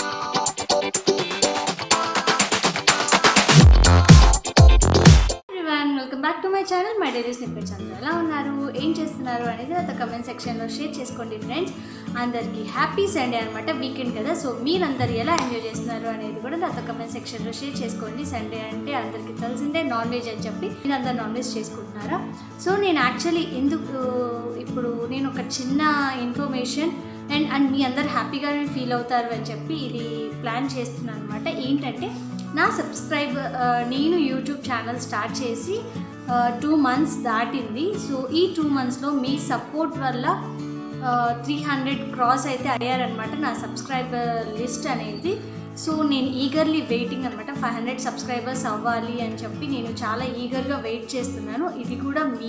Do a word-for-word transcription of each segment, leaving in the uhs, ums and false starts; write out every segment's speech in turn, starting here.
Welcome back to my channel my daily snippets. అందరూ ఎలా ఉన్నారు, ఏం చేస్తున్నారు అనేది నాతో కమెంట్ సెక్షన్లో షేర్ చేసుకోండి ఫ్రెండ్స్. అందరికీ హ్యాపీ సండే అనమాట, వీకెండ్ కదా. సో మీరందరూ ఎలా ఎంజాయ్ చేస్తున్నారు అనేది కూడా నాతో కమెంట్ సెక్షన్లో షేర్ చేసుకోండి. సండే అంటే అందరికీ తెలిసిందే నాన్ వెజ్ అని చెప్పి మీరు అందరు నాన్ వెజ్ చేసుకుంటున్నారా? సో నేను యాక్చువల్లీ ఎందుకు ఇప్పుడు నేను ఒక చిన్న ఇన్ఫర్మేషన్ అండ్ అండ్ మీ అందరు హ్యాపీగానే ఫీల్ అవుతారు అని చెప్పి ఇది ప్లాన్ చేస్తున్నాను అనమాట. ఏంటంటే నా సబ్స్క్రైబర్ నేను యూట్యూబ్ ఛానల్ స్టార్ట్ చేసి టూ మంత్స్ దాటింది. సో ఈ టూ మంత్స్లో మీ సపోర్ట్ వల్ల త్రీ హండ్రెడ్ క్రాస్ అయితే అయ్యారనమాట నా సబ్స్క్రైబర్ లిస్ట్ అనేది. సో నేను ఈగర్లీ వెయిటింగ్ అనమాట, ఫైవ్ హండ్రెడ్ సబ్స్క్రైబర్స్ అవ్వాలి అని చెప్పి నేను చాలా ఈగర్గా వెయిట్ చేస్తున్నాను. ఇది కూడా మీ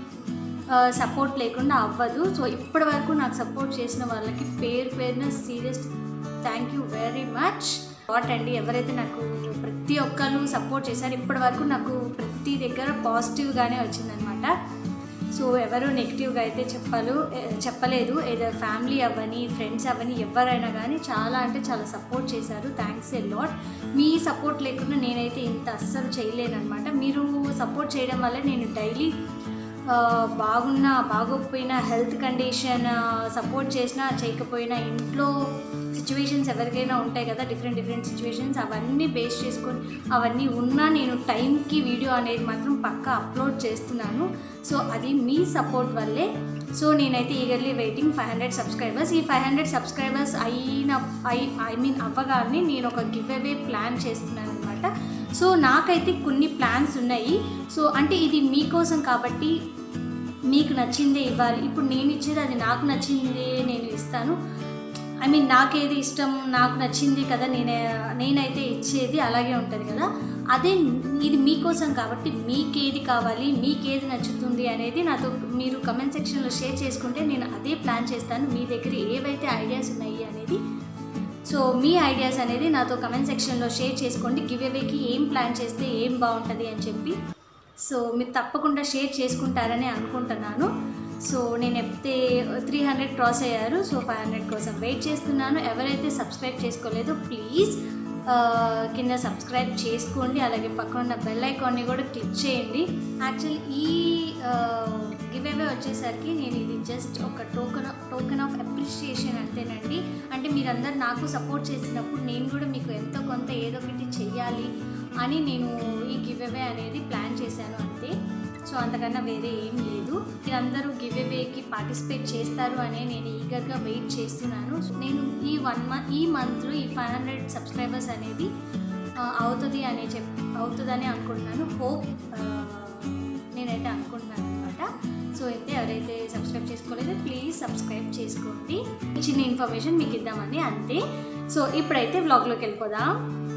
సపోర్ట్ లేకుండా అవ్వదు. సో ఇప్పటి వరకు నాకు సపోర్ట్ చేసిన వాళ్ళకి పేరు పేరున serious thank you very much. What అండి, ఎవరైతే నాకు ప్రతి ఒక్కరు సపోర్ట్ చేశారు ఇప్పటి వరకు నాకు ప్రతి దగ్గర పాజిటివ్గానే వచ్చిందనమాట. సో ఎవరు నెగిటివ్గా అయితే చెప్పాలు చెప్పలేదు. ఏదో ఫ్యామిలీ అవ్వని ఫ్రెండ్స్ అవ్వని ఎవరైనా కానీ చాలా అంటే చాలా సపోర్ట్ చేశారు. Thanks a lot. మీ సపోర్ట్ లేకుండా నేనైతే ఇంత అస్సలు చేయలేనమాట. మీరు సపోర్ట్ చేయడం వల్ల నేను డైలీ బాగున్నా బాగోకపోయినా హెల్త్ కండిషన్ సపోర్ట్ చేసినా చేయకపోయినా ఇంట్లో సిచ్యువేషన్స్ ఎవరికైనా ఉంటాయి కదా, డిఫరెంట్ డిఫరెంట్ సిచ్యువేషన్స్, అవన్నీ బేస్ చేసుకొని అవన్నీ ఉన్నా నేను టైంకి వీడియో అనేది మాత్రం పక్కా అప్లోడ్ చేస్తున్నాను. సో అది మీ సపోర్ట్ వల్లే. సో నేనైతే eagerly waiting five hundred subscribers. ఈ ఫైవ్ హండ్రెడ్ సబ్స్క్రైబర్స్ అయిన ఐ ఐ మీన్ అవ్వగానే నేను ఒక గివ్ అవే ప్లాన్ చేస్తున్నాను అనమాట. సో నాకైతే కొన్ని ప్లాన్స్ ఉన్నాయి. సో అంటే ఇది మీకోసం కాబట్టి మీకు నచ్చిందే ఇవ్వాలి. ఇప్పుడు నేను ఇచ్చేది అది నాకు నచ్చిందే నేను ఇస్తాను. ఐ మీన్ నాకేది ఇష్టం నాకు నచ్చింది కదా నేనే నేనైతే ఇచ్చేది అలాగే ఉంటుంది కదా. అదే ఇది మీకోసం కాబట్టి మీకేది కావాలి, మీకేది నచ్చుతుంది అనేది నాతో మీరు కమెంట్ సెక్షన్లో షేర్ చేసుకుంటే నేను అదే ప్లాన్ చేస్తాను. మీ దగ్గర ఏవైతే ఐడియాస్ ఉన్నాయి అనేది, సో మీ ఐడియాస్ అనేది నాతో కమెంట్ సెక్షన్లో షేర్ చేసుకోండి. గివ్ అవేకి ఏం ప్లాన్ చేస్తే ఏం బాగుంటుంది అని చెప్పి. సో మీరు తప్పకుండా షేర్ చేసుకుంటారని అనుకుంటున్నాను. సో నేను ఎప్తే త్రీ హండ్రెడ్ క్రాస్ అయ్యారు. సో ఫైవ్ హండ్రెడ్ కోసం వెయిట్ చేస్తున్నాను. ఎవరైతే సబ్స్క్రైబ్ చేసుకోలేదో ప్లీజ్ కింద సబ్స్క్రైబ్ చేసుకోండి. అలాగే పక్కన బెల్ ఐకాన్ని కూడా క్లిక్ చేయండి. యాక్చువల్లీ ఈ గివ్ అవే వచ్చేసరికి నేను ఇది జస్ట్ ఒక టోకెన్ టోకెన్ ఆఫ్ అప్రిషియేషన్ అంతేనండి. అంటే మీరందరూ నాకు సపోర్ట్ చేసినప్పుడు నేను కూడా మీకు ఎంతో కొంత ఏదో ఒకటి చెయ్యాలి అని నేను ఈ గివ్ అవే అనేది ప్లాన్ చేశాను అంతే. సో అంతకన్నా వేరే ఏం లేదు. మీరందరూ గివ్ అవేకి పార్టిసిపేట్ చేస్తారు అనే నేను ఈగర్గా వెయిట్ చేస్తున్నాను. నేను ఈ వన్ మంత్ ఈ మంత్లో ఈ ఫైవ్ హండ్రెడ్ సబ్స్క్రైబర్స్ అనేది అవుతుంది అనే చెప్ అవుతుందని అనుకుంటున్నాను. హోప్ నేనైతే అనుకుంటున్నాను అనమాట. సో అయితే ఎవరైతే సబ్స్క్రైబ్ చేసుకోలేదో ప్లీజ్ సబ్స్క్రైబ్ చేసుకోండి. చిన్న ఇన్ఫర్మేషన్ మీకు ఇద్దామని అంతే. సో ఇప్పుడైతే వ్లాగ్లోకి వెళ్ళిపోదాం.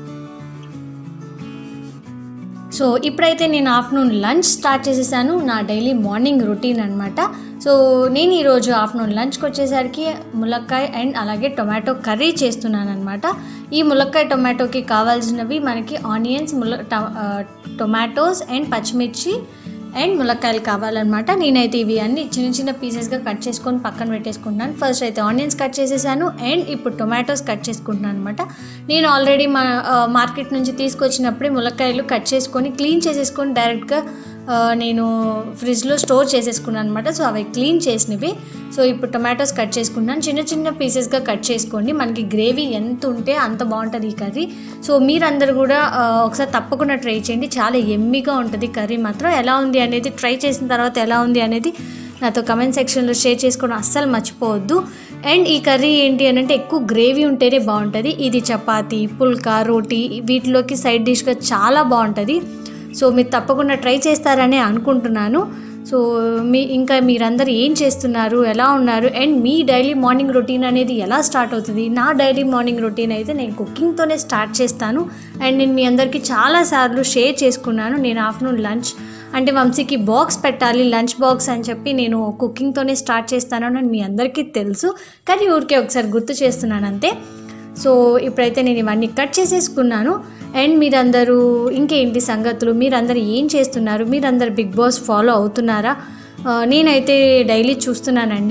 సో ఇప్పుడైతే నేను ఆఫ్టర్నూన్ లంచ్ స్టార్ట్ చేసేసాను, నా డైలీ మార్నింగ్ రొటీన్ అనమాట. సో నేను ఈరోజు ఆఫ్టర్నూన్ లంచ్కి వచ్చేసరికి ములక్కాయ అండ్ అలాగే టొమాటో కర్రీ చేస్తున్నాను అనమాట. ఈ ములక్కాయ టొమాటోకి కావాల్సినవి మనకి ఆనియన్స్, ముల టొమాటోస్ అండ్ పచ్చిమిర్చి అండ్ ములక్కాయలు కావాలన్నమాట. నేనైతే ఇవి అన్ని చిన్న చిన్న పీసెస్గా కట్ చేసుకొని పక్కన పెట్టేసుకుంటున్నాను. ఫస్ట్ అయితే ఆనియన్స్ కట్ చేసేసాను అండ్ ఇప్పుడు టొమాటోస్ కట్ చేసుకుంటున్నాను అనమాట. నేను ఆల్రెడీ మా మార్కెట్ నుంచి తీసుకొచ్చినప్పుడే ములక్కాయలు కట్ చేసుకొని క్లీన్ చేసేసుకొని డైరెక్ట్గా నేను ఫ్రిడ్జ్లో స్టోర్ చేసేసుకున్నాను అనమాట. సో అవి క్లీన్ చేసినవి. సో ఇప్పుడు టొమాటోస్ కట్ చేసుకున్నాను. చిన్న చిన్న పీసెస్గా కట్ చేసుకోండి. మనకి గ్రేవీ ఎంత ఉంటే అంత బాగుంటుంది ఈ కర్రీ. సో మీరందరూ కూడా ఒకసారి తప్పకుండా ట్రై చేయండి. చాలా ఎమ్మీగా ఉంటుంది కర్రీ మాత్రం. ఎలా ఉంది అనేది ట్రై చేసిన తర్వాత ఎలా ఉంది అనేది నాతో కమెంట్ సెక్షన్లో షేర్ చేసుకోవడం అస్సలు మర్చిపోవద్దు. అండ్ ఈ కర్రీ ఏంటి అని అంటే ఎక్కువ గ్రేవీ ఉంటేనే బాగుంటుంది. ఇది చపాతీ, పుల్కా, రోటీ వీటిలోకి సైడ్ డిష్గా చాలా బాగుంటుంది. సో మీరు తప్పకుండా ట్రై చేస్తారనే అనుకుంటున్నాను. సో మీ ఇంకా మీరందరూ ఏం చేస్తున్నారు, ఎలా ఉన్నారు అండ్ మీ డైలీ మార్నింగ్ రొటీన్ అనేది ఎలా స్టార్ట్ అవుతుంది? నా డైలీ మార్నింగ్ రొటీన్ అయితే నేను కుకింగ్తోనే స్టార్ట్ చేస్తాను. అండ్ నేను మీ అందరికీ చాలాసార్లు షేర్ చేసుకున్నాను. నేను ఆఫ్టర్నూన్ లంచ్ అంటే వంశీకి బాక్స్ పెట్టాలి, లంచ్ బాక్స్ అని చెప్పి నేను కుకింగ్తోనే స్టార్ట్ చేస్తాను అని మీ అందరికీ తెలుసు. కానీ ఊరికే ఒకసారి గుర్తు చేస్తున్నాను అంతే. సో ఇప్పుడైతే నేను ఇవన్నీ కట్ చేసేసుకున్నాను. అండ్ మీరందరూ ఇంకేంటి సంగతులు, మీరందరూ ఏం చేస్తున్నారు, మీరందరూ బిగ్ బాస్ ఫాలో అవుతున్నారా? నేనైతే డైలీ చూస్తున్నానండి.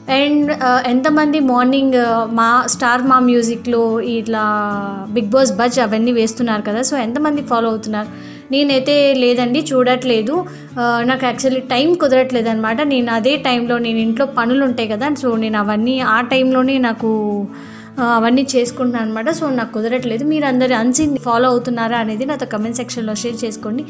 అండ్ ఎంతమంది మార్నింగ్ మా స్టార్ మా మ్యూజిక్లో ఇట్లా బిగ్ బాస్ బజ్ అవన్నీ వేస్తున్నారు కదా, సో ఎంతమంది ఫాలో అవుతున్నారు? నేనైతే లేదండి, చూడట్లేదు. నాకు యాక్చువల్లీ టైం కుదరట్లేదు అనమాట. నేను అదే టైంలో నేను ఇంట్లో పనులు ఉంటాయి కదా, సో నేను అవన్నీ ఆ టైంలోనే నాకు అవన్నీ చేసుకుంటున్నాను అనమాట. సో నాకు కుదరట్లేదు. మీరు అందరు అన్సీన్ ఫాలో అవుతున్నారా అనేది నాతో కమెంట్ సెక్షన్లో షేర్ చేసుకోండి.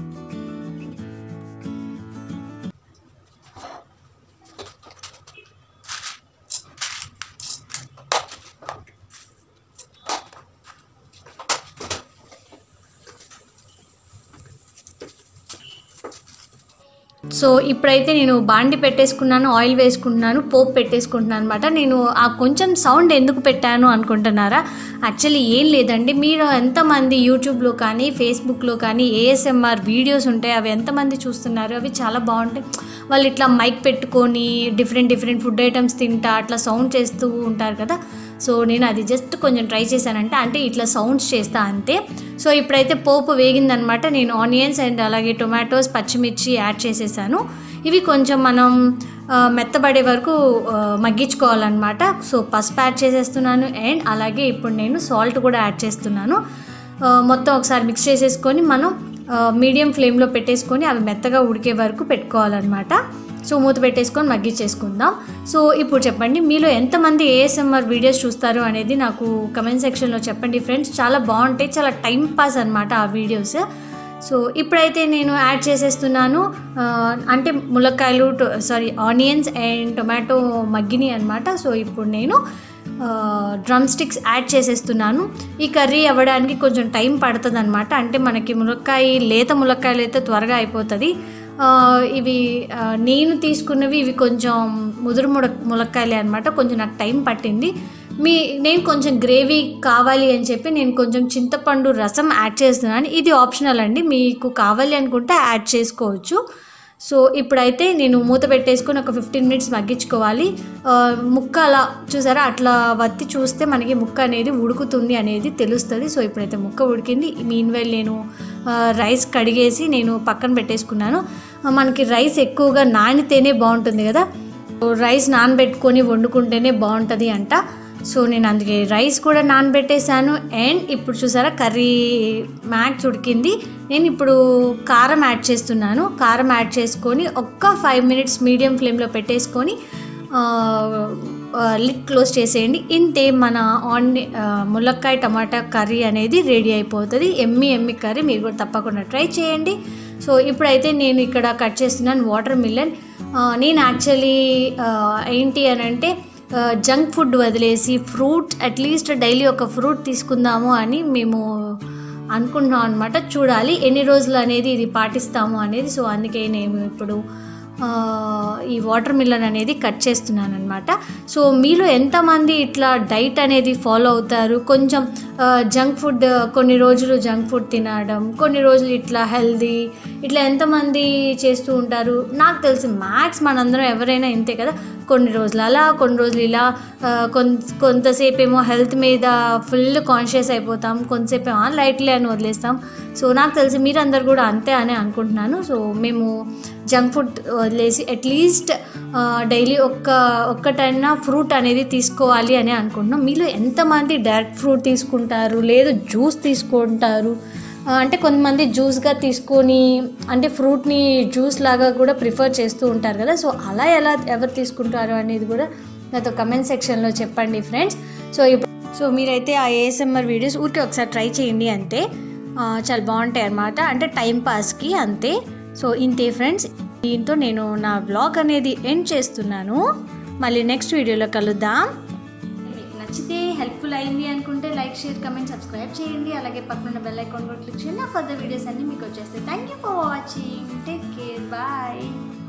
సో ఇప్పుడైతే నేను బాండి పెట్టేసుకున్నాను, ఆయిల్ వేసుకుంటున్నాను, పోపు పెట్టేసుకుంటున్నాను అనమాట. నేను ఆ కొంచెం సౌండ్ ఎందుకు పెట్టాను అనుకుంటున్నారా? యాక్చువల్లీ ఏం లేదండి, మీరు ఎంతమంది యూట్యూబ్లో కానీ ఫేస్బుక్లో కానీ ఏఎస్ఎంఆర్ వీడియోస్ ఉంటాయి, అవి ఎంతమంది చూస్తున్నారు? అవి చాలా బాగుంటాయి. వాళ్ళు ఇట్లా మైక్ పెట్టుకొని డిఫరెంట్ డిఫరెంట్ ఫుడ్ ఐటమ్స్ తింటా అట్లా సౌండ్ చేస్తూ ఉంటారు కదా. సో నేను అది జస్ట్ కొంచెం ట్రై చేశానంటే, అంటే ఇట్లా సౌండ్స్ చేస్తా అంతే. సో ఇప్పుడైతే పోపు వేగిందనమాట. నేను ఆనియన్స్ అండ్ అలాగే టొమాటోస్, పచ్చిమిర్చి యాడ్ చేసేసాను. ఇవి కొంచెం మనం మెత్తబడే వరకు మగ్గించుకోవాలన్నమాట. సో పసుపు యాడ్ చేసేస్తున్నాను అండ్ అలాగే ఇప్పుడు నేను సాల్ట్ కూడా యాడ్ చేస్తున్నాను. మొత్తం ఒకసారి మిక్స్ చేసేసుకొని మనం మీడియం ఫ్లేమ్లో పెట్టేసుకొని అవి మెత్తగా ఉడికే వరకు పెట్టుకోవాలన్నమాట. సో మూత పెట్టేసుకొని మగ్గించేసుకుందాం. సో ఇప్పుడు చెప్పండి, మీలో ఎంతమంది ఏఎస్ఎంఆర్ వీడియోస్ చూస్తారు అనేది నాకు కమెంట్ సెక్షన్లో చెప్పండి ఫ్రెండ్స్. చాలా బాగుంటాయి, చాలా టైం పాస్ అనమాట ఆ వీడియోస్. సో ఇప్పుడైతే నేను యాడ్ చేసేస్తున్నాను, అంటే ములక్కాయలు సారీ ఆనియన్స్ అండ్ టొమాటో మగ్గిని అనమాట. సో ఇప్పుడు నేను డ్రమ్ స్టిక్స్ యాడ్ చేసేస్తున్నాను. ఈ కర్రీ అవ్వడానికి కొంచెం టైం పడుతుంది అనమాట. అంటే మనకి ములక్కాయ లేత ములక్కాయలు అయితే త్వరగా అయిపోతుంది. ఇవి నేను తీసుకున్నవి ఇవి కొంచెం ముదురు ముడ ములక్కాయలే అనమాట. కొంచెం నాకు టైం పట్టింది. మీ నేను కొంచెం గ్రేవీ కావాలి అని చెప్పి నేను కొంచెం చింతపండు రసం యాడ్ చేస్తున్నాను. ఇది ఆప్షనల్ అండి, మీకు కావాలి అనుకుంటే యాడ్ చేసుకోవచ్చు. సో ఇప్పుడైతే నేను మూత పెట్టేసుకొని ఒక ఫిఫ్టీన్ మినిట్స్ మగ్గించుకోవాలి. ముక్క అలా చూసారా, అట్లా వత్తి చూస్తే మనకి ముక్క అనేది ఉడుకుతుంది అనేది తెలుస్తుంది. సో ఇప్పుడైతే ముక్క ఉడికింది. మీన్వైల్ నేను రైస్ కడిగేసి నేను పక్కన పెట్టేసుకున్నాను. మనకి రైస్ ఎక్కువగా నానితేనే బాగుంటుంది కదా, రైస్ నానబెట్టుకొని వండుకుంటేనే బాగుంటుంది అంట. సో నేను అందుకే రైస్ కూడా నానబెట్టేసాను. అండ్ ఇప్పుడు చూసారా కర్రీ మ్యాక్స్ ఉడికింది. నేను ఇప్పుడు కారం యాడ్ చేస్తున్నాను. కారం యాడ్ చేసుకొని ఒక్క ఫైవ్ మినిట్స్ మీడియం ఫ్లేమ్లో పెట్టేసుకొని లిడ్ క్లోజ్ చేసేయండి. ఇంతే మన ఆని ములక్కాయ టమాటా కర్రీ అనేది రెడీ అయిపోతుంది. ఎమ్మి ఎమ్మి కర్రీ మీరు కూడా తప్పకుండా ట్రై చేయండి. సో ఇప్పుడైతే నేను ఇక్కడ కట్ చేస్తున్నాను వాటర్ మిలన్. నేను యాక్చువల్లీ ఏంటి అని అంటే జంక్ ఫుడ్ వదిలేసి ఫ్రూట్ అట్లీస్ట్ డైలీ ఒక ఫ్రూట్ తీసుకుందాము అని మేము అనుకుంటున్నాం అనమాట. చూడాలి ఎన్ని రోజులు అనేది ఇది పాటిస్తాము అనేది. సో అందుకే నేను ఇప్పుడు ఈ వాటర్ మిలన్ అనేది కట్ చేస్తున్నాను అనమాట. సో మీలో ఎంతమంది ఇట్లా డైట్ అనేది ఫాలో అవుతారు? కొంచెం జంక్ ఫుడ్ కొన్ని రోజులు జంక్ ఫుడ్ తినడం, కొన్ని రోజులు ఇట్లా హెల్దీ, ఇట్లా ఎంతమంది చేస్తూ ఉంటారు? నాకు తెలిసి మ్యాక్స్ మనందరం ఎవరైనా ఇంతే కదా, కొన్ని రోజులు అలా కొన్ని రోజులు ఇలా, కొంత కొంతసేపు ఏమో హెల్త్ మీద ఫుల్ కాన్షియస్ అయిపోతాం, కొంతసేపు ఏమో లైట్లీ అని వదిలేస్తాం. సో నాకు తెలిసి మీరందరూ కూడా అంతే అని అనుకుంటున్నాను. సో మేము జంక్ ఫుడ్ వదిలేసి అట్లీస్ట్ డైలీ ఒక్క ఒక్కటైనా ఫ్రూట్ అనేది తీసుకోవాలి అని అనుకుంటున్నాం. మీలో ఎంతమంది డైరెక్ట్ ఫ్రూట్ తీసుకుంటారు, లేదు జ్యూస్ తీసుకుంటారు? అంటే కొంతమంది జ్యూస్గా తీసుకొని అంటే ఫ్రూట్ని జ్యూస్ లాగా కూడా ప్రిఫర్ చేస్తూ ఉంటారు కదా. సో అలా ఎలా ఎవరు తీసుకుంటారు అనేది కూడా నాతో కమెంట్ సెక్షన్లో చెప్పండి ఫ్రెండ్స్. సో ఇప్పుడు సో మీరైతే ఆ ఏఎస్ఎంఆర్ వీడియోస్ ఊరికే ఒకసారి ట్రై చేయండి అంతే, చాలా బాగుంటాయి అన్నమాట. అంటే టైం పాస్కి అంతే. సో ఇంతే ఫ్రెండ్స్, దీంతో నేను నా వ్లాగ్ అనేది ఎండ్ చేస్తున్నాను. మళ్ళీ నెక్స్ట్ వీడియోలో కలుద్దాం. మీకు నచ్చితే హెల్ప్ఫుల్ అయింది అనుకుంటే లైక్, షేర్, కమెంట్, సబ్స్క్రైబ్ చేయండి. అలాగే పక్కన బెల్ ఐకాన్ కూడా క్లిక్ చేయండి. ఫర్దర్ వీడియోస్ అన్నీ మీకు వచ్చేస్తాయి. Thank you for watching. Take care. Bye.